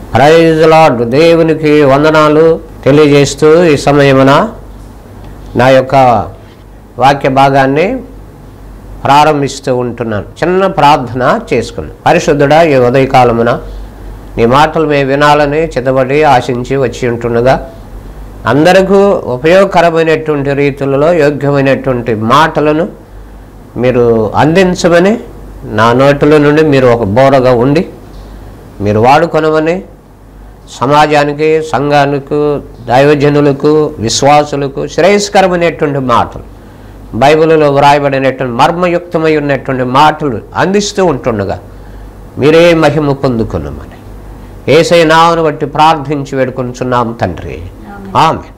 Praise lord. దేవునికి వందనాలు తెలియజేస్తూ ఈ సమయమున నా యొక్క వాక్య భాగాన్ని ప్రారంభిస్తూ ఉంటున్నాను. చిన్న ప్రార్థన చేసుకున్నాను. పరిశుద్ధుడా, ఈ ఉదయకాలమున నీ మాటలు మేము వినాలని చిత్తబడి ఆశించి వచ్చి ఉంటుండగా అందరికీ ఉపయోగకరమైనటువంటి రీతులలో యోగ్యమైనటువంటి మాటలను మీరు అందించమని, నా నోటిలో నుండి మీరు ఒక బోరగా ఉండి మీరు వాడుకొనమని, సమాజానికి, సంఘానికి, దైవజనులకు, విశ్వాసులకు శ్రేయస్కరమైనటువంటి మాటలు, బైబిల్లో వ్రాయబడినటువంటి మర్మయుక్తమై ఉన్నటువంటి మాటలు అందిస్తూ ఉంటుండగా మీరే మహిమ పొందుకున్నామని యేసయ్య నామమును బట్టి ప్రార్థించి వేడుకొనుచున్నాం తండ్రి, ఆమేన్.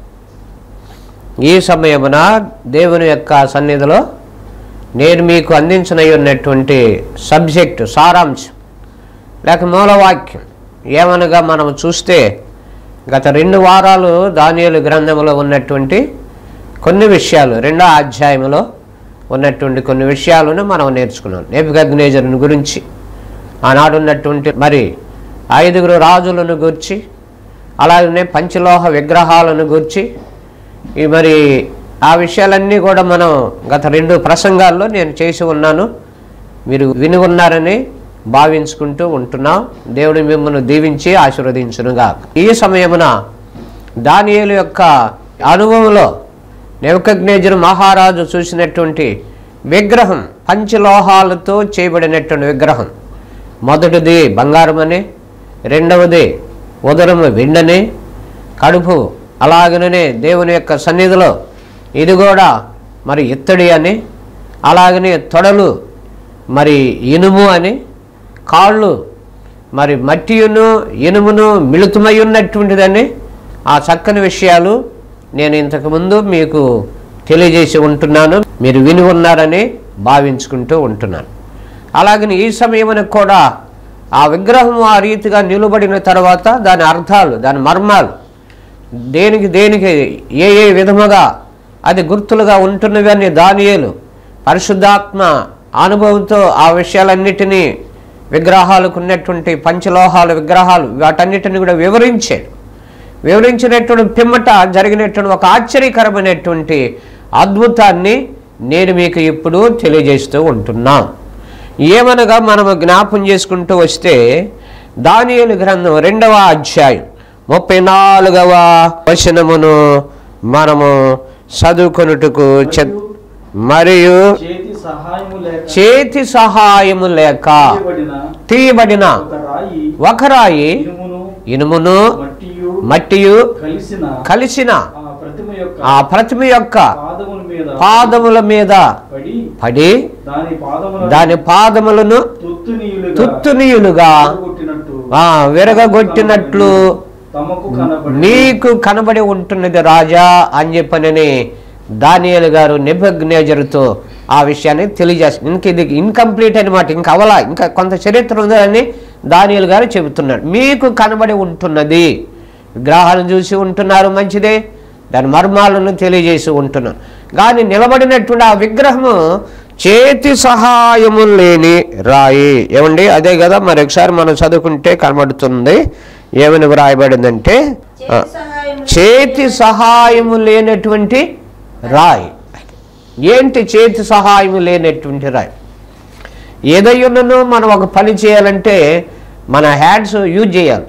ఈ సమయమున దేవుని యొక్క సన్నిధిలో నేను మీకు అందించనయ్యున్నటువంటి సబ్జెక్టు, సారాంశం లేక మూలవాక్యం ఏమనగా మనం చూస్తే గత 2 వారాలు దానియేలు గ్రంథంలో ఉన్నటువంటి కొన్ని విషయాలు, 2వ అధ్యాయంలో ఉన్నటువంటి కొన్ని విషయాలను మనం నేర్చుకున్నాం. నెబుకద్నెజరుని గురించి, ఆనాడు ఉన్నటువంటి మరి 5 రాజులను గురించి, అలాగనే పంచలోహ విగ్రహాలను గురించి, ఈ మరి ఆ విషయాలన్నీ కూడా మనం గత 2 ప్రసంగాల్లో నేను చేసి ఉన్నాను. మీరు విని ఉన్నారని భావించుకుంటూ ఉంటున్నాం. దేవుడు మిమ్మల్ని దీవించి ఆశీర్వదించునుగా. ఈ సమయమున దానియేలు యొక్క అనుభవంలో నెబుకద్నెజరు మహారాజు చూసినటువంటి విగ్రహం, పంచలోహాలతో చేయబడినటువంటి విగ్రహం. మొదటిది బంగారమని, రెండవది ఉదరము వెండని, కడుపు అలాగనే దేవుని యొక్క సన్నిధిలో ఇది కూడా మరి ఇత్తడి అని, అలాగనే తొడలు మరి ఇనుము అని, కాళ్ళు మరి మట్టియును ఇనుమును మిళితమై ఉన్నటువంటిదని, ఆ చక్కని విషయాలు నేను ఇంతకుముందు మీకు తెలియజేసి ఉంటున్నాను. మీరు విని ఉన్నారని భావించుకుంటూ ఉంటున్నాను. అలాగని ఈ సమయమున కూడా ఆ విగ్రహం ఆ రీతిగా నిలబడిన తర్వాత దాని అర్థాలు, దాని మర్మాలు, దేనికి ఏ విధముగా అది గుర్తులుగా ఉంటున్నవి అని దానియేలు పరిశుద్ధాత్మ అనుభవంతో ఆ విషయాలన్నిటినీ, విగ్రహాలకు ఉన్నటువంటి పంచలోహాల విగ్రహాలు వాటన్నిటిని కూడా వివరించినటువంటి పిమ్మట జరిగినటువంటి ఒక ఆశ్చర్యకరమైనటువంటి అద్భుతాన్ని నేను మీకు ఇప్పుడు తెలియజేస్తూ ఉంటున్నాం. ఏమనగా మనము జ్ఞాపం చేసుకుంటూ వస్తే దానియేలు గ్రంథం 2వ అధ్యాయం 34వ వచనమును మనము చదువుకొనుటకు మరియు చేతి సహాయము లేక తీయబడిన ఒక రాయి ఇనుమును మట్టియు కలిసిన ఆ ప్రతిమ యొక్క పాదముల మీద పడి దాని పాదములను తుత్తునీయులుగా విరగగొట్టినట్లు నీకు కనబడి ఉంటున్నది రాజా అని చెప్పనని దానియేలు గారు నెబుకద్నెజరుతో ఆ విషయాన్ని తెలియజేస్తారు. ఇది ఇన్కంప్లీట్ అనమాట, ఇంకా అవలా, ఇంకా కొంత చరిత్ర ఉందని దానియేలు గారు చెబుతున్నాడు. మీకు కనబడి ఉంటున్నది, విగ్రహాలను చూసి ఉంటున్నారు, మంచిదే, దాని మర్మాలను తెలియజేసి ఉంటున్నాను. కానీ నిలబడినటువంటి ఆ విగ్రహము చేతి సహాయము లేని రాయి. ఏమండి, అదే కదా, మరి ఒకసారి మనం చదువుకుంటే కనబడుతుంది. ఏమని వ్రాయబడిందంటే చేతి సహాయము లేనటువంటి రాయి. ఏంటి చేతి సహాయము లేనటువంటి రాయి? ఏదైనాను మనం ఒక పని చేయాలంటే మన హ్యాండ్స్ యూజ్ చేయాలి,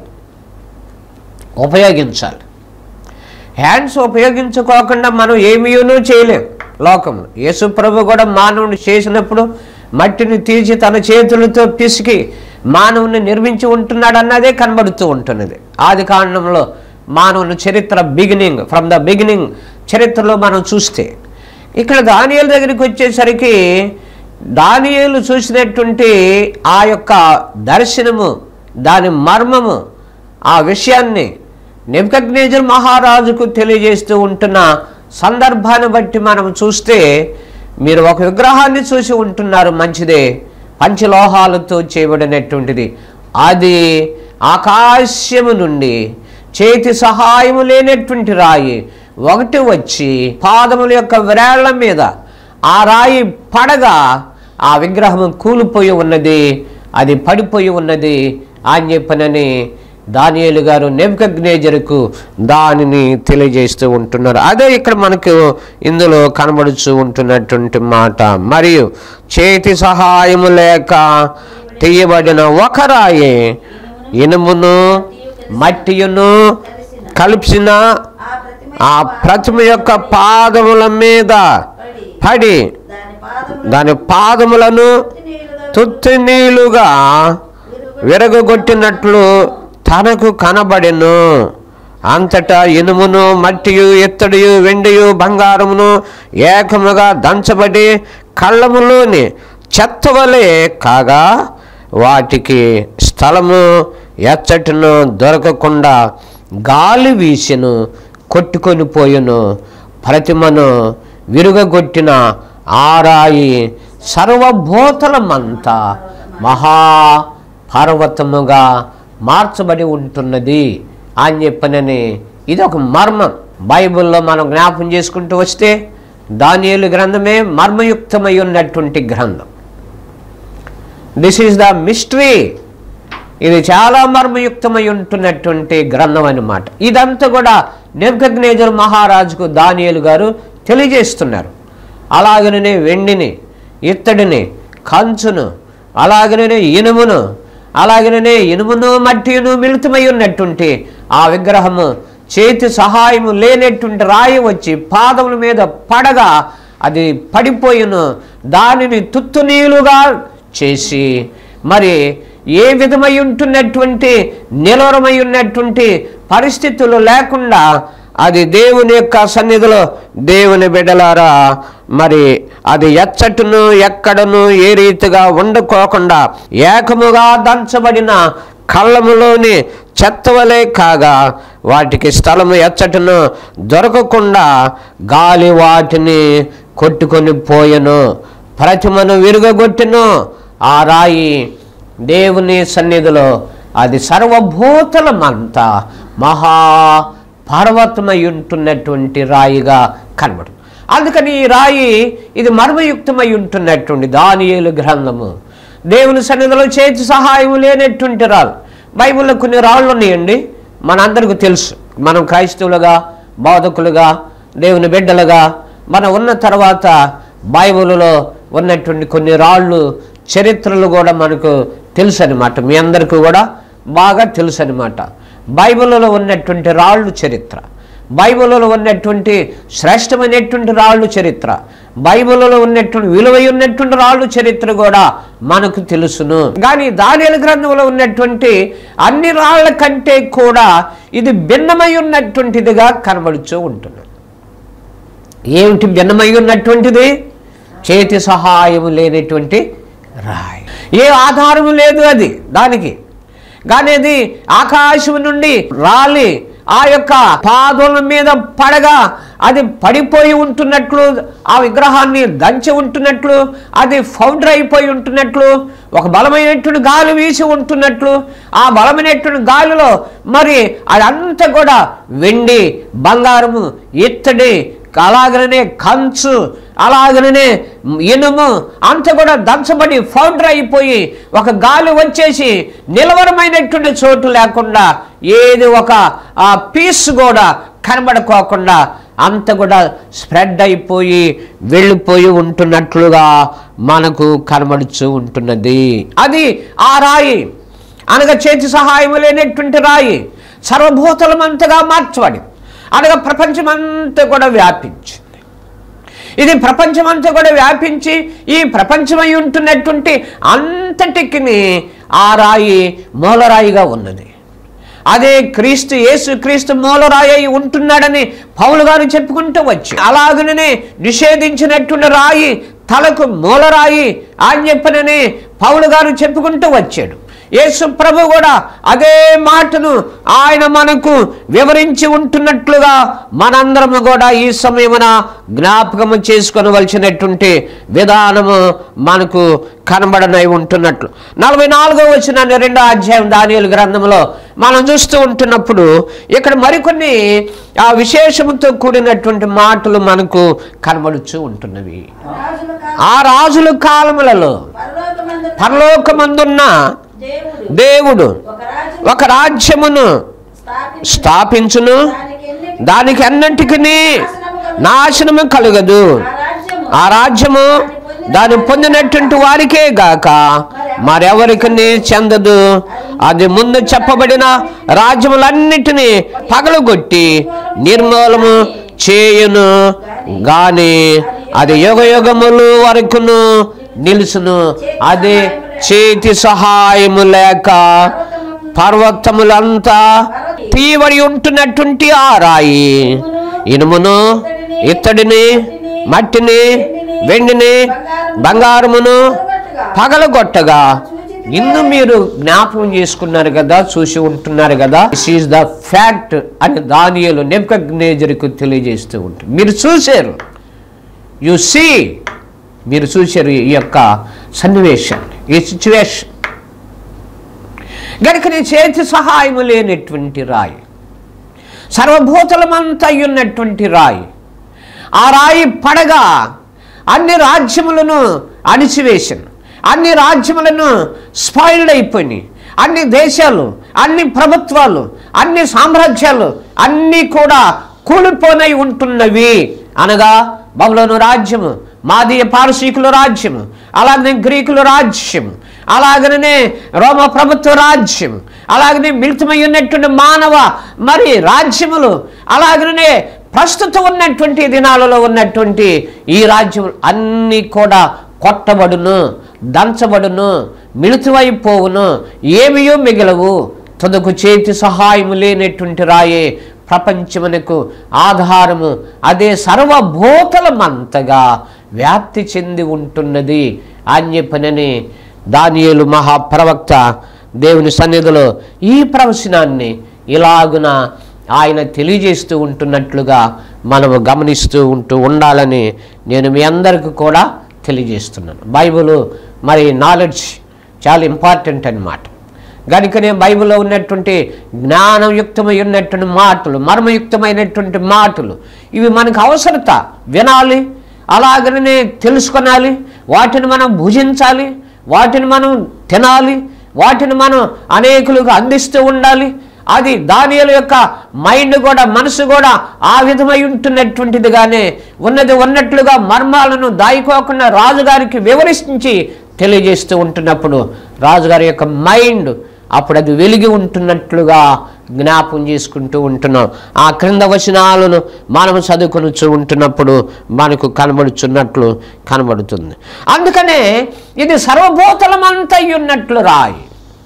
ఉపయోగించాలి. హ్యాండ్స్ ఉపయోగించుకోకుండా మనం ఏమీనూ చేయలేం లోకంలో. యేసు ప్రభు కూడా మానవుని చేసినప్పుడు మట్టిని తీసి తన చేతులతో పిసికి మానవుని నిర్మించి ఉంటున్నాడు అన్నదే కనబడుతూ ఉంటున్నది. ఆది కాండంలో మానవుని చరిత్ర ఫ్రమ్ ద బిగినింగ్ చరిత్రలో మనం చూస్తే, ఇక్కడ దానియేలు దగ్గరికి వచ్చేసరికి దానియేలు చూసినటువంటి ఆ యొక్క దర్శనము, దాని మర్మము, ఆ విషయాన్ని నెబుకద్నెజరు మహారాజుకు తెలియజేస్తూ ఉంటున్న సందర్భాన్ని బట్టి మనం చూస్తే, మీరు ఒక విగ్రహాన్ని చూసి ఉంటున్నారు, మంచిదే, పంచలోహాలతో చేయబడినటువంటిది, అది ఆకాశము నుండి చేతి సహాయము లేనటువంటి రాయి ఒకటి వచ్చి పాదముల యొక్క విరాళ్ల మీద ఆ రాయి పడగా ఆ విగ్రహం కూలిపోయి ఉన్నది, అది పడిపోయి ఉన్నది అని చెప్పనని దానియేలు గారు నెబుకద్నెజరుకు దానిని తెలియజేస్తూ ఉంటున్నారు. అదే ఇక్కడ మనకు ఇందులో కనబడుతూ ఉంటున్నటువంటి మాట. మరియు చేతి సహాయము లేక తీయబడిన ఒక రాయి ఇనుమును మట్టియును కలిసిన ఆ ప్రతిమ యొక్క పాదముల మీద పడి దాని పాదములను తుత్తినీలుగా విరగొట్టినట్లు తనకు కనబడెను. అంతటా ఇనుమును మట్టియు ఎత్తడియు వెండియు బంగారమును ఏకముగా దంచబడి కళ్ళములోని చెత్తవలే కాగా వాటికి స్థలము ఎచ్చటను దొరకకుండా గాలి వీసెను, కొట్టుకొని పోయెను. ప్రతిమను విరుగగొట్టిన ఆరాయి సర్వభూతలమంతా మహాపర్వతముగా మార్చబడి ఉంటున్నది అని చెప్పనని ఇది ఒక మర్మం. బైబిల్లో మనం జ్ఞాపకం చేసుకుంటూ వస్తే దానియేలు గ్రంథమే మర్మయుక్తమై ఉన్నటువంటి గ్రంథం. This is the mystery. ఇది చాలా మర్మయుక్తమై ఉంటున్నటువంటి గ్రంథం అన్నమాట. ఇదంతా కూడా నెబుకద్నెజరు మహారాజుకు దానియేలు గారు తెలియజేస్తున్నారు. అలాగనే వెండిని, ఇత్తడిని, కంచును, అలాగనే ఇనుమును, అలాగనే ఇనుమును మట్టిను మిళితమై ఉన్నటువంటి ఆ విగ్రహము చేతి సహాయము లేనటువంటి రాయి వచ్చి పాదముల మీద పడగా అది పడిపోయిను. దానిని తుత్తునీలుగా చేసి మరి ఏ విధమై ఉంటున్నటువంటి నిలవరమై ఉన్నటువంటి పరిస్థితులు లేకుండా అది దేవుని యొక్క సన్నిధిలో దేవుని బిడ్డలారా మరి అది ఎచ్చటను ఎక్కడను ఏ రీతిగా ఉండకోకుండా ఏకముగా దంచబడిన కళ్ళములోని చెత్తవలే కాగా వాటికి స్థలము ఎచ్చటను దొరకకుండా గాలి వాటిని కొట్టుకొని పోయెను. ప్రతిమను విరుగగొట్టెను. ఆ రాయి దేవుని సన్నిధిలో అది సర్వభూతలమంతా మహాపర్వతమై ఉంటున్నటువంటి రాయిగా కనబడు. అందుకని ఈ రాయి ఇది మర్మయుక్తమై ఉంటున్నటువంటి దానియేలు గ్రంథము. దేవుని సన్నిధిలో చేతి సహాయం లేనటువంటి రాళ్ళు. బైబిల్లో కొన్ని రాళ్ళు ఉన్నాయండి, మనందరికీ తెలుసు. మనం క్రైస్తవులుగా, బోధకులుగా, దేవుని బిడ్డలుగా మనం ఉన్న తర్వాత బైబిల్లో ఉన్నటువంటి కొన్ని రాళ్ళు చరిత్రలు కూడా మనకు తెలుసు అనమాట. మీ అందరికీ కూడా బాగా తెలుసు అనమాట. బైబిల్లో ఉన్నటువంటి రాళ్ళు చరిత్ర, బైబిల్లో ఉన్నటువంటి శ్రేష్టమైనటువంటి రాళ్ళు చరిత్ర, బైబిల్లో ఉన్నటువంటి విలువై ఉన్నటువంటి రాళ్ళు చరిత్ర కూడా మనకు తెలుసును. కానీ దానియేలు గ్రంథంలో ఉన్నటువంటి అన్ని రాళ్ల కంటే కూడా ఇది భిన్నమై ఉన్నటువంటిదిగా కనబడుతూ ఉంటుంది. ఏమిటి భిన్నమై ఉన్నటువంటిది? చేతి సహాయము లేనటువంటి రాయి. ఏ ఆధారము లేదు అది దానికి. కానీ అది ఆకాశం నుండి రాలి ఆ యొక్క పాదముల మీద పడగా అది పడిపోయి ఉంటున్నట్లు, ఆ విగ్రహాన్ని దంచి ఉంటున్నట్లు, అది ఫౌండర్ అయిపోయి ఉంటున్నట్లు, ఒక బలమైనటువంటి గాలి వీసి ఉంటున్నట్లు, ఆ బలమైనటువంటి గాలిలో మరి అదంతా కూడా వెండి, బంగారము, ఇత్తడి, అలాగనే కంచు, అలాగనే ఇనుము అంతా కూడా దంచబడి ఫౌండర్ అయిపోయి ఒక గాలి వచ్చేసి నిలవరమైనటువంటి చోటు లేకుండా ఏది ఒక పీస్ కూడా కనబడుకోకుండా అంత కూడా స్ప్రెడ్ అయిపోయి వెళ్ళిపోయి ఉంటున్నట్లుగా మనకు కనబడుతూ ఉంటున్నది. అది ఆ రాయి అనగా చేతి సహాయం లేనటువంటి రాయి సర్వభూతలమంతగా మార్చబడి అనగా ప్రపంచమంతా కూడా వ్యాపించింది. ఇది ప్రపంచమంతా కూడా వ్యాపించి ఈ ప్రపంచమై ఉంటున్నటువంటి అంతటికి ఆ రాయి మూలరాయిగా ఉన్నది. అదే క్రీస్తు, యేసు క్రీస్తు మూలరాయి అయి ఉంటున్నాడని పౌలు గారు చెప్పుకుంటూ వచ్చి, అలాగనే నిషేధించినటువంటి రాయి తలకు మూలరాయి అని చెప్పనని పౌలు గారు చెప్పుకుంటూ వచ్చాడు. యేసు ప్రభు కూడా అదే మాటను ఆయన మనకు వివరించి ఉంటున్నట్లుగా మనందరము కూడా ఈ సమయమున జ్ఞాపకము చేసుకొనవలసినటువంటి విధానము మనకు కనబడనై ఉంటున్నట్లు 44వ వచనాన్ని 2వ అధ్యాయం దానియేలు గ్రంథంలో మనం చూస్తూ ఉంటున్నప్పుడు ఇక్కడ మరికొన్ని ఆ విశేషముతో కూడినటువంటి మాటలు మనకు కనబడుతూ ఉంటున్నవి. ఆ రాజుల కాలములలో పరలోకమందున్న దేవుడు ఒక రాజ్యమును స్థాపించును, దానికి అన్నింటికి నాశనము కలుగదు. ఆ రాజ్యము దాన్ని పొందినటువంటి వారికే గాక మరెవరికి చెందదు. అది ముందు చెప్పబడిన రాజ్యములన్నిటినీ పగలగొట్టి నిర్మూలము చేయును గాని అది యుగ యుగములు వరకును నిలుసును. అది చేతి సహాయము లేక పర్వతములంతా తీవడి ఉంటున్నటువంటి ఆ రాయి ఇనుమును, ఇత్తడిని, మట్టిని, వెండిని, బంగారమును పగలగొట్టగా ఇನ್ನು మీరు జ్ఞాపకం చేసుకున్నారు కదా, చూసి ఉంటున్నారు కదా. దిస్ ఈజ్ ద ఫ్యాక్ట్ అని దానియేలు నెబుకద్నెజరుకు తెలియజేస్తూ ఉంటుంది. మీరు చూశారు, యు సీ, మీరు చూశారు ఈ యొక్క సన్నివేశాన్ని, ఈ సిచ్యువేషన్. గనుక నీ చేతి సహాయము లేనటువంటి రాయి, సర్వభూతలమంతా ఉన్నటువంటి రాయి, ఆ రాయి పడగా అన్ని రాజ్యములను అణిచివేశాను, అన్ని రాజ్యములను స్పాయిల్డ్ అయిపోయినాయి. అన్ని దేశాలు, అన్ని ప్రభుత్వాలు, అన్ని సామ్రాజ్యాలు అన్నీ కూడా కూలిపోనై ఉంటున్నవి. అనగా బబులోను రాజ్యము, మాదీయ పారసీకుల రాజ్యము, అలాగనే గ్రీకుల రాజ్యము, అలాగనే రోమ ప్రభుత్వ రాజ్యం, అలాగనే మిళితమై ఉన్నటువంటి మానవ మరి రాజ్యములు, అలాగనే ప్రస్తుతం ఉన్నటువంటి దినాలలో ఉన్నటువంటి ఈ రాజ్యములు అన్నీ కూడా కొట్టబడును, దంచబడును, మిళితమైపోవును, ఏమియో మిగలవు. తుదకు చేతి సహాయము లేనటువంటి రాయే ప్రపంచమునకు ఆధారము, అదే సర్వభూతలమంతగా వ్యాప్తి చెంది ఉంటున్నది అని చెప్పనని దానియేలు మహాప్రవక్త దేవుని సన్నిధిలో ఈ ప్రవచనాన్ని ఇలాగున ఆయన తెలియజేస్తూ ఉంటున్నట్లుగా మనము గమనిస్తూ ఉండాలని నేను మీ అందరికీ కూడా తెలియజేస్తున్నాను. బైబిల్ మరి నాలెడ్జ్ చాలా ఇంపార్టెంట్ అన్నమాట. కనుకనే బైబిల్లో ఉన్నటువంటి జ్ఞానయుక్తమై ఉన్నటువంటి మాటలు, మర్మయుక్తమైనటువంటి మాటలు ఇవి మనకు అవసరత. వినాలి, అలాగనే తెలుసుకొనాలి, వాటిని మనం భుజించాలి, వాటిని మనం తినాలి, వాటిని మనం అనేకులకు అందిస్తూ ఉండాలి. అది దానియేలు యొక్క మైండ్ కూడా, మనసు కూడా ఆ విధమై ఉంటున్నటువంటిదిగానే ఉన్నది ఉన్నట్లుగా మర్మాలను దాయికోకుండా రాజుగారికి వివరించి తెలియజేస్తూ ఉంటున్నప్పుడు రాజుగారి యొక్క మైండ్ అప్పుడు అది వెలిగి ఉంటున్నట్లుగా జ్ఞాపం చేసుకుంటూ ఉంటున్నాం. ఆ క్రింద వచనాలను మనం చదువుకొనుచూ ఉంటున్నప్పుడు మనకు కనబడుచున్నట్లు కనబడుతుంది. అందుకనే ఇది సర్వభూతలమంతా ఉన్నట్లు రాయి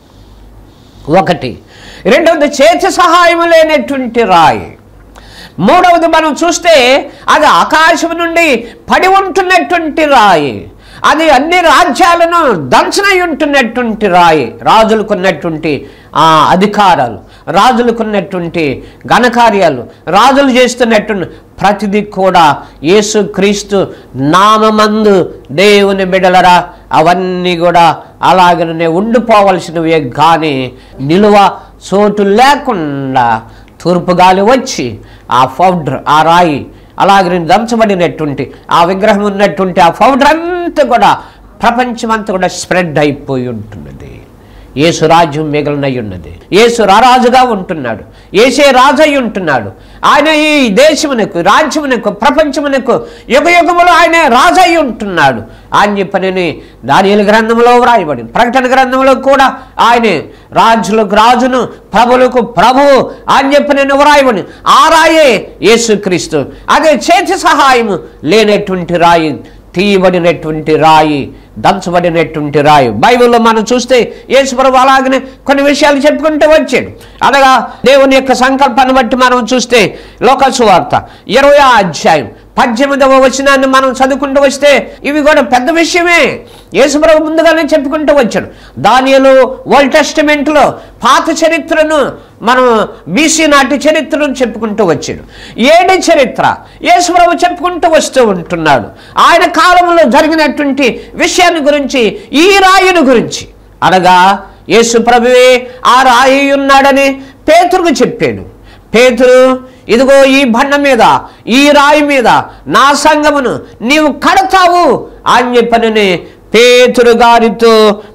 ఒకటి. రెండవది చేతి సహాయము లేనటువంటి రాయి. మూడవది మనం చూస్తే అది ఆకాశం నుండి పడి ఉంటున్నటువంటి రాయి, అది అన్ని రాజ్యాలను దంచనై ఉంటున్నటువంటి రాయి. రాజులకున్నటువంటి అధికారాలు, రాజులకున్నటువంటి ఘనకార్యాలు, రాజులు చేస్తున్నటువంటి ప్రతిదీ కూడా యేసుక్రీస్తు నామమందు దేవుని బిడలరా అవన్నీ కూడా అలాగనే ఉండిపోవలసినవే. కానీ నిలువ చోటు లేకుండా తూర్పు గాలి వచ్చి ఆ పౌడర్, ఆ రాయి అలాగే దంచబడినటువంటి ఆ విగ్రహం ఉన్నటువంటి ఆ పౌడర్ అంతా కూడా ప్రపంచమంతా కూడా స్ప్రెడ్ అయిపోయి ఉంటున్నది. యేసు రాజ్యం మిగిలినై ఉన్నది. యేసు రారాజుగా ఉంటున్నాడు, యేసే రాజు అయి ఉంటున్నాడు. ఆయన ఈ దేశమునకు, రాజ్యమునకు, ప్రపంచమునకు యుగ యుగములు ఆయన రాజు అయి ఉంటున్నాడు అని చెప్పని దానియేలు గ్రంథంలో వ్రాయబడింది. ప్రకటన గ్రంథంలో కూడా ఆయనే రాజులకు రాజును, ప్రభులకు ప్రభువు అని చెప్పని వ్రాయబడింది. ఆ రాయే యేసుక్రీస్తు. అదే చేతి సహాయము లేనటువంటి రాయి, తీయబడినటువంటి రాయి, దంచబడినటువంటి రాయి. బైబిల్లో మనం చూస్తే యేసు ప్రభువు అలాగనే కొన్ని విషయాలు చెప్పుకుంటూ వచ్చాడు. అనగా దేవుని యొక్క సంకల్పాన్ని బట్టి మనం చూస్తే లోకాసు వార్త 20వ అధ్యాయం 18వ వచనాన్ని మనం చదువుకుంటూ వస్తే ఇవి కూడా పెద్ద విషయమే. యేసు ప్రభువు ముందుగానే చెప్పుకుంటూ వచ్చాడు. దానియేలు ఓల్డ్ టెస్టమెంట్లో పాత చరిత్రను, మనం బీసీ నాటి చరిత్రను చెప్పుకుంటూ వచ్చాడు. ఏడి చరిత్ర యేసు ప్రభువు చెప్పుకుంటూ వస్తూ ఉంటున్నాడు. ఆయన కాలంలో జరిగినటువంటి విషయాన్ని గురించి, ఈ రాయిని గురించి. అనగా యేసు ప్రభువే ఆ రాయి ఉన్నాడని పేతురుకు చెప్పాడు. పేతురు, ఇదిగో ఈ బండ మీద, ఈ రాయి మీద నా సంఘమును నీవు కడతావు అని చెప్పనని పేతురు గారితో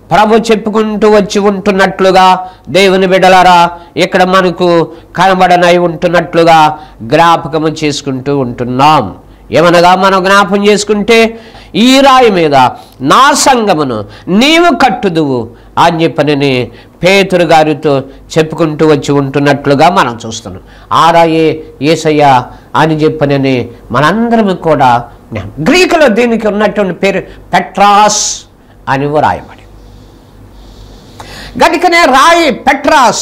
ప్రభు చెప్పుకుంటూ వచ్చి ఉంటున్నట్లుగా దేవుని బిడ్డలారా ఇక్కడ మనకు కనబడనై ఉంటున్నట్లుగా జ్ఞాపకము చేసుకుంటూ ఉంటున్నాం. ఏమనగా మనం జ్ఞాపకం చేసుకుంటే, ఈ రాయి మీద నా సంఘమును నీవు కట్టుదువు అని చెప్పనని పేతురు గారితో చెప్పుకుంటూ వచ్చి ఉంటున్నట్లుగా మనం చూస్తున్నాం. ఆ రాయే యేసయ్య అని చెప్పనని మనందరం కూడా, గ్రీకులో దీనికి ఉన్నటువంటి పేరు పెట్రాస్ అని రాయబడి, గనుకనే రాయి పెట్రాస్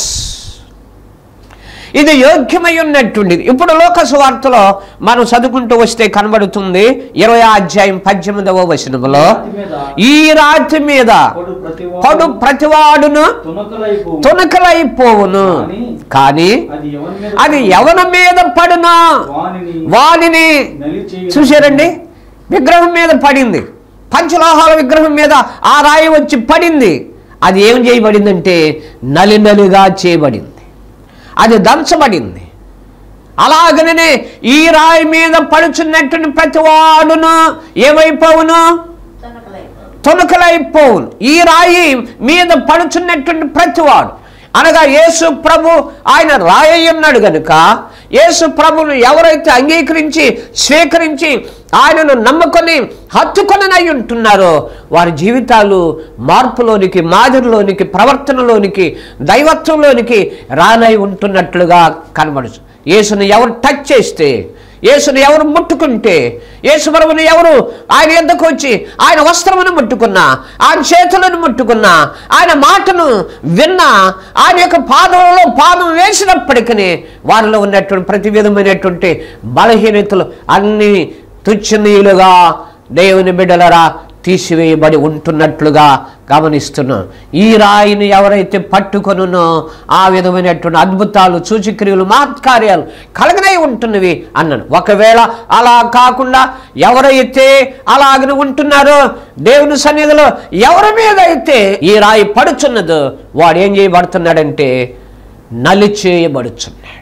ఇది యోగ్యమై ఉన్నటువంటిది. ఇప్పుడు లోక సువార్తలో మనం చదువుకుంటూ వస్తే కనబడుతుంది 20వ అధ్యాయం 18వ వచనములో, ఈ రాతి మీద పడు ప్రతివాడును తునకలైపోవును, కానీ అది ఎవరి మీద పడునా వానిని. చూశారండి, విగ్రహం మీద పడింది, పంచలోహాల విగ్రహం మీద ఆ రాయి వచ్చి పడింది. అది ఏం చేయబడిందంటే నలినలిగా చేయబడింది, అది దంచబడింది. అలాగనే ఈ రాయి మీద పడుచున్నటువంటి ప్రతి వాడును ఏమైపోవును? తునకలైపోవును. ఈ రాయి మీద పడుచున్నటువంటి ప్రతివాడు అనగా యేసు ప్రభు ఆయన రాయి ఉన్నాడు గనుక, యేసు ప్రభును ఎవరైతే అంగీకరించి స్వీకరించి ఆయనను నమ్ముకొని హత్తుకొననై ఉంటున్నారో వారి జీవితాలు మార్పులోనికి, మాదిరిలోనికి, ప్రవర్తనలోనికి, దైవత్వంలోనికి రానై ఉంటున్నట్లుగా కనబడుచు. యేసును ఎవరు టచ్ చేస్తే, యేసును ఎవరు ముట్టుకుంటే, యేసు ప్రభువును ఎవరు ఆయన యొద్దకు వచ్చి ఆయన వస్త్రమును ముట్టుకున్నా, ఆయన చేతులను ముట్టుకున్నా, ఆయన మాటను విన్నా, ఆయన యొక్క పాదంలో పాదం వేసినప్పటికీ వారిలో ఉన్నటువంటి ప్రతి విధమైనటువంటి బలహీనతలు అన్నీ తుచ్చనీయులుగా దేవుని బిడ్డలరా తీసివేయబడి ఉంటున్నట్లుగా గమనిస్తున్నాం. ఈ రాయిని ఎవరైతే పట్టుకొనునో ఆ విధమైనటువంటి అద్భుతాలు, సూచక్రియలు, మహత్కార్యాలు కలగనై ఉంటున్నవి అన్నాను. ఒకవేళ అలా కాకుండా ఎవరైతే అలాగనే ఉంటున్నారో దేవుని సన్నిధిలో ఎవరి మీద అయితే ఈ రాయి పడుచున్నదో వాడు ఏం చేయబడుతున్నాడంటే నలిచేయబడుచున్నాడు.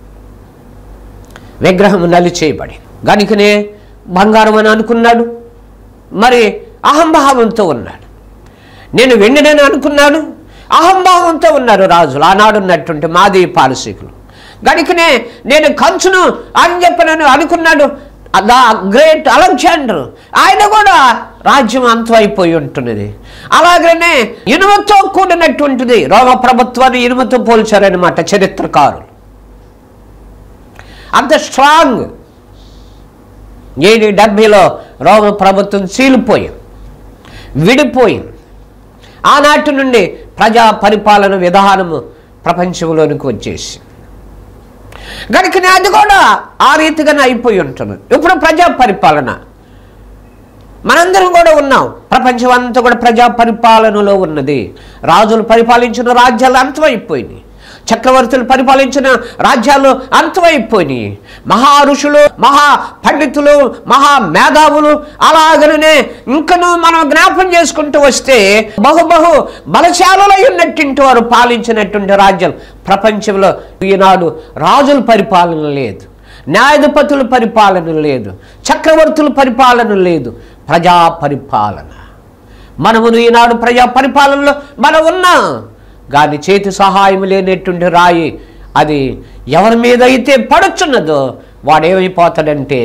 విగ్రహం నలిచేయబడి గనుకనే బంగారం అని అనుకున్నాడు, మరి అహంభావంతో ఉన్నాడు. నేను వెండినని అనుకున్నాడు, అహంభావంతో ఉన్నారు రాజులు ఆనాడు ఉన్నటువంటి మాదీ పారసీకులు. గనుకనే నేను కంచును అని చెప్పనని అనుకున్నాడు ద గ్రేట్ అలెగ్జాండర్, ఆయన కూడా రాజ్యం అంతం అయిపోయి ఉంటున్నది. అలాగనే ఇనుమతో కూడినటువంటిది రోమ ప్రభుత్వాన్ని ఇనుమతో పోల్చారనమాట చరిత్రకారులు. అంత స్ట్రాంగ్. 70లో రోమ ప్రభుత్వం చీలిపోయింది, విడిపోయింది. ఆనాటి నుండి ప్రజా పరిపాలన విధానము ప్రపంచంలోనికి వచ్చేసి గనుకనే అది కూడా ఆ రీతిగానే అయిపోయి ఉంటున్నది. ఇప్పుడు ప్రజా పరిపాలన మనందరం కూడా ఉన్నాం. ప్రపంచం అంతా కూడా ప్రజా పరిపాలనలో ఉన్నది. రాజులు పరిపాలించిన రాజ్యాలు అంతమైపోయినాయి, చక్రవర్తులు పరిపాలించిన రాజ్యాలు అంతమైపోయినాయి. మహా ఋషులు, మహా పండితులు, మహా మేధావులు అలాగనే ఇంకను మనం జ్ఞాపం చేసుకుంటూ వస్తే బహు బలశాలులై ఉన్నటువంటి వారు పాలించినటువంటి రాజ్యాలు ప్రపంచంలో ఈనాడు రాజుల పరిపాలన లేదు, న్యాయాధిపతుల పరిపాలన లేదు, చక్రవర్తుల పరిపాలన లేదు, ప్రజా పరిపాలన. మనము ఈనాడు ప్రజా పరిపాలనలో మనం ఉన్నాం. కానీ చేతి సహాయం లేనటువంటి రాయి అది ఎవరి మీద అయితే పడుచున్నదో వాడేమైపోతాడంటే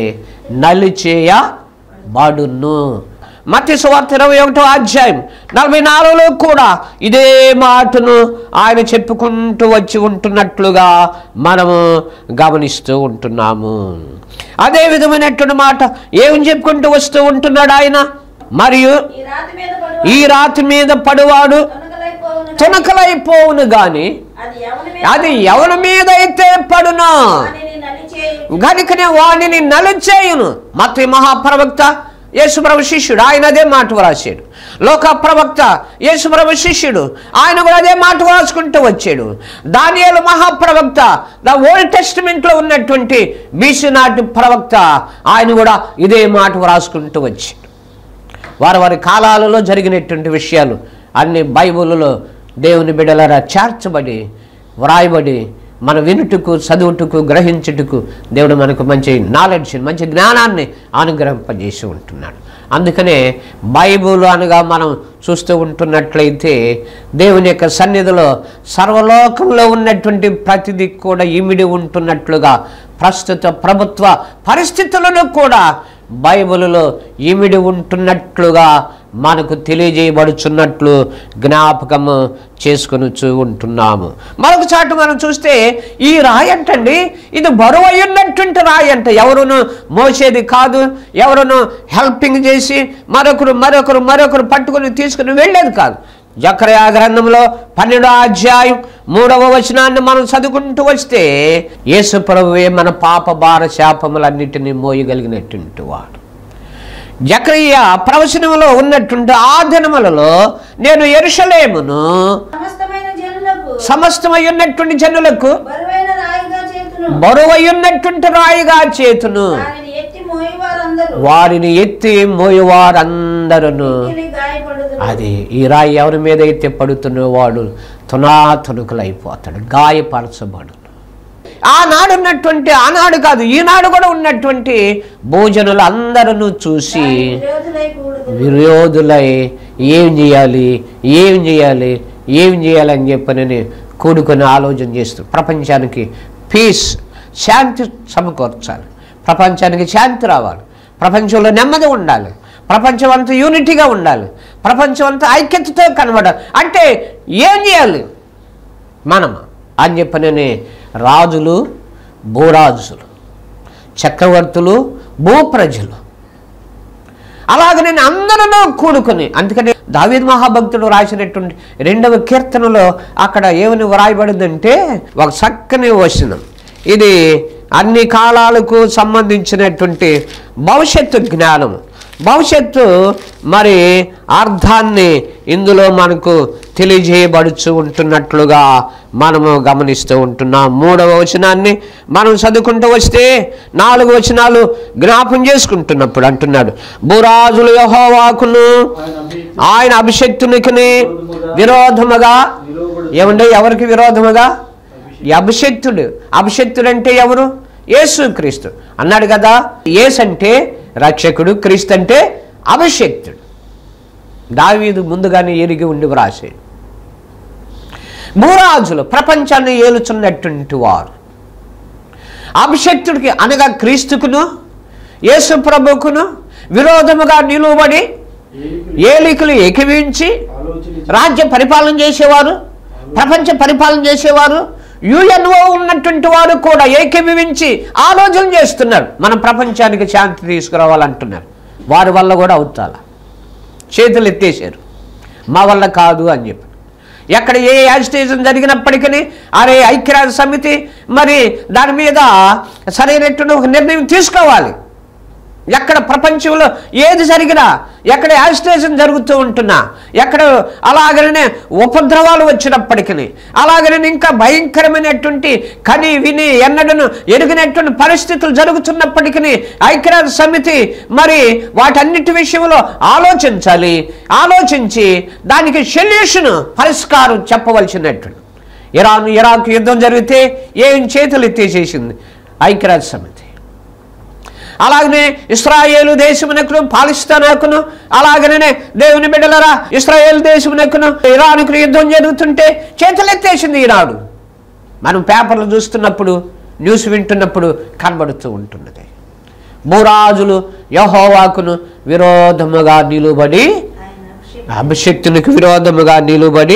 నలిచేయబడును. మత్తయి సువార్త 21వ అధ్యాయం 44లో కూడా ఇదే మాటను ఆయన చెప్పుకుంటూ వచ్చి ఉంటున్నట్లుగా మనము గమనిస్తూ ఉంటున్నాము. అదే విధమైనటువంటి మాట ఏమని చెప్పుకుంటూ వస్తూ ఉంటున్నాడు ఆయన, మరియు ఈ రాతి మీద పడువాడు తునకలైపోవును గాని అది ఎవరి మీద అయితే పడునో గనుకనే వాణిని నలిచేయును. మత్తయి మహాప్రవక్త యేసుప్రభు శిష్యుడు, ఆయన అదే మాట వ్రాసాడు. లోక ప్రవక్త యేసుప్రభు శిష్యుడు, ఆయన కూడా అదే మాట వ్రాసుకుంటూ వచ్చాడు. దానియేలు మహాప్రవక్త, ద ఓల్డ్ టెస్టిమెంట్లో ఉన్నటువంటి బీసీ నాటి ప్రవక్త, ఆయన కూడా ఇదే మాట వ్రాసుకుంటూ వచ్చాడు. వారి కాలాలలో జరిగినటువంటి విషయాలు అన్ని బైబిల్లో దేవుని బిడ్డలారా చేర్చబడి వ్రాయబడి మన వినుటకు, చదువుటకు, గ్రహించుటకు దేవుడు మనకు మంచి నాలెడ్జ్, మంచి జ్ఞానాన్ని అనుగ్రహింపజేసి ఉంటున్నాడు. అందుకనే బైబిల్ అనగా మనం చూస్తూ ఉంటున్నట్లయితే దేవుని యొక్క సన్నిధిలో సర్వలోకంలో ఉన్నటువంటి ప్రతిదీ కూడా ఇమిడి ఉంటున్నట్లుగా ప్రస్తుత ప్రభుత్వ పరిస్థితులను కూడా బైబిల్లో ఇమిడి ఉంటున్నట్లుగా మనకు తెలియజేయబడుచున్నట్లు జ్ఞాపకము చేసుకొని ఉంటున్నాము. మరొక చాటు మనం చూస్తే ఈ రాయి అంటండి, ఇది బరువు అయ్యున్నటువంటి రాయి అంట. ఎవరును మోసేది కాదు, ఎవరును హెల్పింగ్ చేసి మరొకరు పట్టుకుని తీసుకుని వెళ్ళేది కాదు. జకర్యా గ్రంథంలో 12వ అధ్యాయం 3వ వచనాన్ని మనం చదువుకుంటూ వస్తే యేసు ప్రభువే మన పాప భార శాపములన్నిటినీ మోయగలిగినటువంటి వాడు. జకర్యా ప్రవచనంలో ఉన్నటువంటి ఆ దినములలో నేను యెరూషలేమును సమస్తమైనటువంటి జనులకు బరువైనటువంటి రాయిగా చేతును, వారిని ఎత్తి మోయవారందరూ. అది ఈ రాయి ఎవరి మీద అయితే పడుతున్న వాడు తునాతునుకులైపోతాడు, గాయపరచబడు. ఆనాడు కాదు, ఈనాడు కూడా ఉన్నటువంటి భోజనులు అందరూ చూసి విరోధులై ఏం చేయాలి అని చెప్పని కూడుకొని ఆలోచన చేస్తూ ప్రపంచానికి పీస్, శాంతి సమకూర్చాలి, ప్రపంచానికి శాంతి రావాలి, ప్రపంచంలో నెమ్మది ఉండాలి, ప్రపంచం అంతా యూనిటీగా ఉండాలి, ప్రపంచం అంతా ఐక్యతతో కనబడాలి. అంటే ఏం చేయాలి మనం అని చెప్పని రాజులు, భూరాజులు, చక్రవర్తులు, భూప్రజలు అలాగనే అందరూ కూడుకుని, అందుకని దావీదు మహాభక్తుడు రాసినటువంటి 2వ కీర్తనలో అక్కడ ఏమని వ్రాయబడిందంటే ఒక చక్కని వచనం. ఇది అన్ని కాలాలకు సంబంధించినటువంటి భవిష్యత్తు జ్ఞానం, భవిష్యత్తు మరి అర్థాన్ని ఇందులో మనకు తెలియజేయబడుచు ఉంటున్నట్లుగా మనము గమనిస్తూ ఉంటున్నాం. 3వ వచనాన్ని మనం చదువుకుంటూ వస్తే 4 వచనాలు జ్ఞాపం చేసుకుంటున్నప్పుడు అంటున్నాడు, భూరాజులు యెహోవాకును ఆయన అభిషక్తునికి విరోధముగా. ఏమంటే ఎవరికి విరోధముగా? అభిషక్తుడు అంటే ఎవరు? యేసుక్రీస్తు అన్నాడు కదా. యేసు అంటే రక్షకుడు, క్రీస్తు అంటే అభిషక్తుడు. దావీదు ముందుగానే ఎరిగి ఉండి వ్రాసాడు. భూరాజులు ప్రపంచాన్ని ఏలుచున్నటువంటి వారు అభిషక్తుడికి అనగా క్రీస్తుకును యేసు ప్రభుకును విరోధముగా నిలువబడి ఏలికలు ఏకీవించి రాజ్య పరిపాలన చేసేవారు, ప్రపంచ పరిపాలన చేసేవారు, యుఎన్ఓ ఉన్నటువంటి వారు కూడా ఏకీభవించి ఆలోచన చేస్తున్నారు, మన ప్రపంచానికి శాంతి తీసుకురావాలంటున్నారు. వారి వల్ల కూడా అవుతాల చేతులు ఎత్తేసారు, మా వల్ల కాదు అని చెప్పి. ఎక్కడ ఏ యాజిటేషన్ జరిగినప్పటికీ అరే ఐక్యరాజ్య సమితి మరి దాని మీద సరైనటువంటి ఒక నిర్ణయం తీసుకోవాలి. ఎక్కడ ప్రపంచంలో ఏది జరిగినా, ఎక్కడ యాజిటేషన్ జరుగుతూ ఉంటున్నా, ఎక్కడ అలాగనే ఉపద్రవాలు వచ్చినప్పటికీ, అలాగనే ఇంకా భయంకరమైనటువంటి కని విని ఎన్నడను ఎరిగినటువంటి పరిస్థితులు జరుగుతున్నప్పటికీ ఐక్యరాజ్య సమితి మరి వాటన్నిటి విషయంలో ఆలోచించాలి. ఆలోచించి దానికి సొల్యూషన్, పరిష్కారం చెప్పవలసినట్టు. ఇరాక్ యుద్ధం జరిగితే ఏం చేతులు ఎత్తేసేసింది ఐక్యరాజ్య సమితి. అలాగనే ఇశ్రాయేలు దేశమునకును పాలస్తీనాకును, అలాగనే దేవుని బిడ్డలరా ఇశ్రాయేలు దేశమునకును ఇరానుకు యుద్ధం జరుగుతుంటే చేతులెత్తేసింది ఈనాడు. మనం పేపర్లు చూస్తున్నప్పుడు, న్యూస్ వింటున్నప్పుడు కనబడుతూ ఉంటున్నది. భూరాజులు యెహోవాకును విరోధముగా నిలువబడి, అభిషక్తునికి విరోధముగా నిలువబడి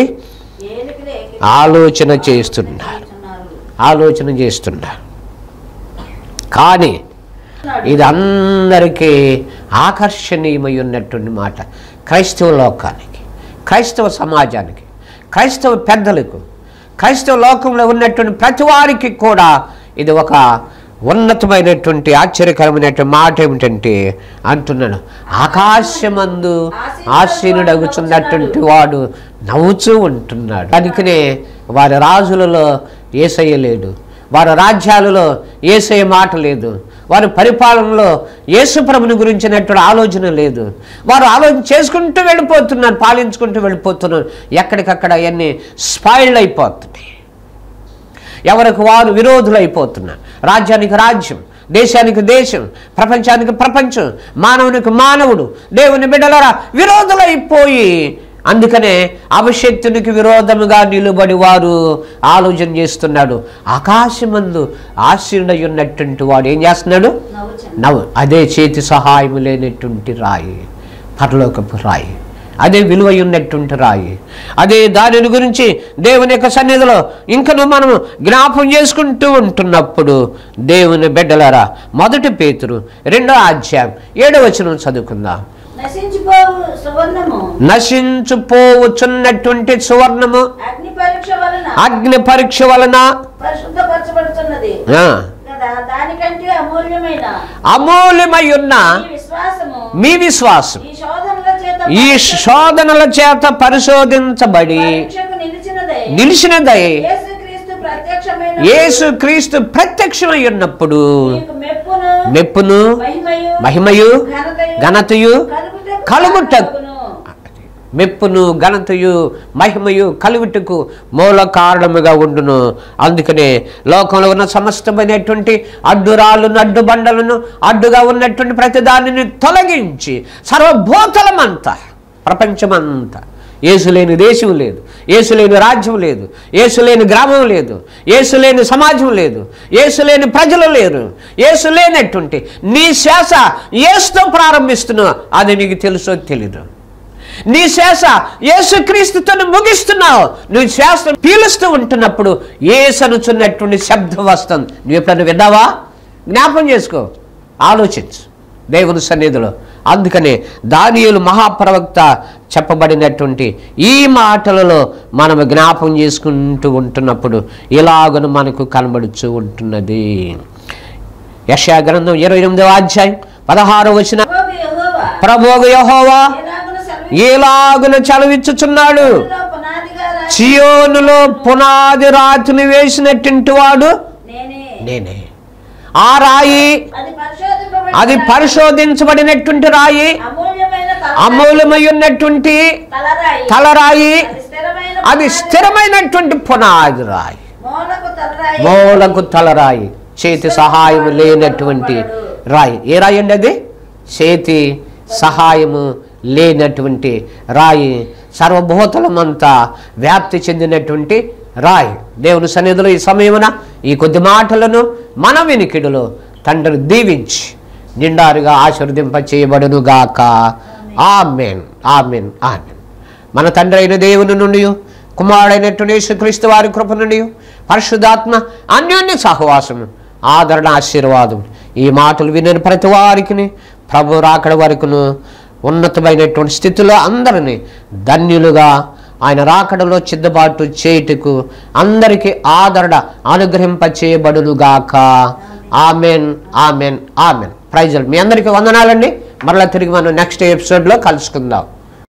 ఆలోచన చేస్తున్నారు. కానీ ఇది అందరికీ ఆకర్షణీయమై ఉన్నటువంటి మాట. క్రైస్తవ లోకానికి, క్రైస్తవ సమాజానికి, క్రైస్తవ పెద్దలకు, క్రైస్తవ లోకంలో ఉన్నటువంటి ప్రతి వారికి కూడా ఇది ఒక ఉన్నతమైనటువంటి ఆశ్చర్యకరమైనటువంటి మాట. ఏమిటంటే అంటున్నాడు, ఆకాశమందు ఆసీనుడగుచున్నటువంటి వాడు నవ్వుతూ ఉంటున్నాడు. అందుకనే వారి రాజులలో యేసయ్య లేడు, వారి రాజ్యాలలో యేసయ్య మాట లేదు, వారి పరిపాలనలో యేసు ప్రభుని గురించినటువంటి ఆలోచన లేదు. వారు ఆలోచన చేసుకుంటూ వెళ్ళిపోతున్నారు, పాలించుకుంటూ వెళ్ళిపోతున్నారు. ఎక్కడికక్కడ అవన్నీ స్పాయిల్డ్ అయిపోతున్నాయి, ఎవరికి వారు విరోధులు అయిపోతున్నారు. రాజ్యానికి రాజ్యం, దేశానికి దేశం, ప్రపంచానికి ప్రపంచం, మానవునికి మానవుడు, దేవుని బిడ్డలారా విరోధులైపోయి, అందుకనే అభిషక్తునికి విరోధముగా నిలబడి వారు ఆలోచన చేస్తున్నాడు. ఆకాశమందు ఆశీనుడై ఉన్నటువంటి వాడు ఏం చేస్తున్నాడు? అదే చేతి సహాయం లేనటువంటి రాయి, పరలోకపు రాయి, అదే విలువ ఉన్నటువంటి రాయి. అదే దానిని గురించి దేవుని యొక్క సన్నిధిలో ఇంకను మనం జ్ఞాపం చేసుకుంటూ ఉంటున్నప్పుడు దేవుని బిడ్డలారా 1 పేతురు 2వ అధ్యాయం 7వ వచనం చదువుకుందాం. నశించుపోవచ్చున్నటువంటి సువర్ణము అగ్ని పరీక్ష వలన అమూల్యమై ఉన్న మీ విశ్వాసం ఈ శోధనల చేత పరిశోధించబడి నిలిచినదై యేసుక్రీస్తు ప్రత్యక్షమై ఉన్నప్పుడు మెప్పును మహిమయు ఘనతయు కలుగుటకు, మెప్పును ఘనతయు మహిమయు కలుగుటకు మూల కారణముగా ఉండును. అందుకనే లోకంలో ఉన్న సమస్తమైనటువంటి అడ్డురాళ్ళను, అడ్డుబండలను, అడ్డుగా ఉన్నటువంటి ప్రతి దానిని తొలగించి సర్వభూతలమంతా, ప్రపంచమంతా, యేసు లేని దేశం లేదు, యేసు లేని రాజ్యం లేదు, యేసు లేని గ్రామం లేదు, యేసు లేని సమాజం లేదు, యేసు లేని ప్రజలు లేరు. యేసు లేనటువంటి నీ శ్వాస యేసుతో ప్రారంభిస్తున్నావు, అది నీకు తెలుసో తెలీదు. నీ శ్వాస యేసుక్రీస్తుతో ముగిస్తున్నావు. నువ్వు శ్వాస పీలుస్తూ ఉంటున్నప్పుడు యేసు అనుచున్నటువంటి శబ్దం వస్తుంది. నువ్వు ఎప్పుడైనా విన్నావా? జ్ఞాపం చేసుకో, ఆలోచించు దేవుని సన్నిధిలో. అందుకనే దానియేలు మహాప్రవక్త చెప్పబడినటువంటి ఈ మాటలలో మనం జ్ఞాపం చేసుకుంటూ ఉంటున్నప్పుడు ఇలాగను మనకు కనబడుతూ ఉంటున్నది. యెషయా గ్రంథం 28వ అధ్యాయం 16వ వచనం, ప్రభువు యెహోవా ఎలాగున చలవిచ్చుచున్నాడు, సియోనులో పునాది రాతిని వేసినటువంటి వాడు నేనే. ఆ రాయి, అది పరిశోధించబడినటువంటి రాయి, అమూల్యమై ఉన్నటువంటి తలరాయి, అది స్థిరమైనటువంటి పునాది రాయి, మూలకు తలరాయి, చేతి సహాయం లేనటువంటి రాయి. ఏ రాయి అండి అది? చేతి సహాయము లేనటువంటి రాయి, సర్వభూతలమంతా వ్యాప్తి చెందినటువంటి రాయి. దేవుని సన్నిధిలో ఈ సమయమున ఈ కొద్ది మాటలను మన వినికిడిలో తండ్రి దీవించి నిండారుగా ఆశీర్వదింప చేయబడును గాక. ఆమేన్, ఆమేన్, ఆమేన్. మన తండ్రి అయిన దేవుని నుండి, కుమారుడైనటువంటి యేసుక్రీస్తు వారి కృప నుండి, పరిశుద్ధాత్మ అన్యోన్య సహవాసము, ఆదరణ, ఆశీర్వాదం ఈ మాటలు వినని ప్రతి వారికి ప్రభు రాకడ వరకును ఉన్నతమైనటువంటి స్థితిలో అందరినీ ధన్యులుగా ఆయన రాకడలో సిద్ధపాటు చేయుటకు అందరికీ ఆదరణ అనుగ్రహింప చేయబడునుగాక. Amen, amen, amen. ప్రైజ్. మీ అందరికీ వందనాలండి. మరలా తిరిగి మనం నెక్స్ట్ ఎపిసోడ్లో కలుసుకుందాం.